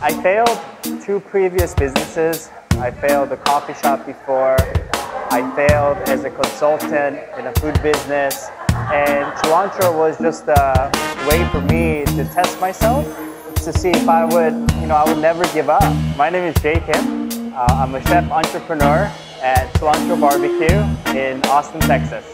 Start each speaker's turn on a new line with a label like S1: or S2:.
S1: I failed 2 previous businesses. I failed a coffee shop before. I failed as a consultant in a food business. And cilantro was just a way for me to test myself to see if I would never give up. My name is Jay Kim. I'm a chef entrepreneur at Cilantro Barbecue in Austin, Texas.